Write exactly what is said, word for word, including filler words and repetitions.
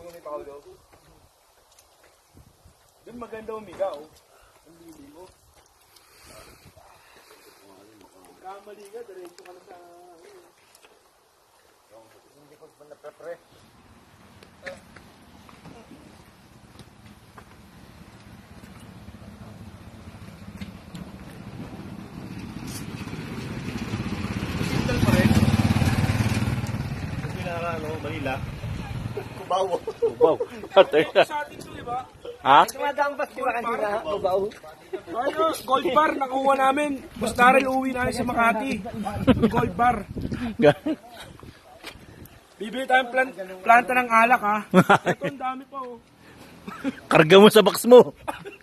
mo ni Paolo. Doon maganda umiga, oh. Ang lili mo. Kamali ka, diretso ka lang sa... Hindi ko pa napre-pre. Simple pa rin. Kasi na, ano, Manila. Kubaw. Kubaw. Sa atin to, di ba? Ha? Tumadampas di ba kanina? Kubaw. Ano, gold bar, nakuha namin. Bustaril uwi namin sa Makati. Gold bar. Bibili tayong plant, planta ng alak, ha? Ito, ang dami pa, oh. Karga mo sa box mo.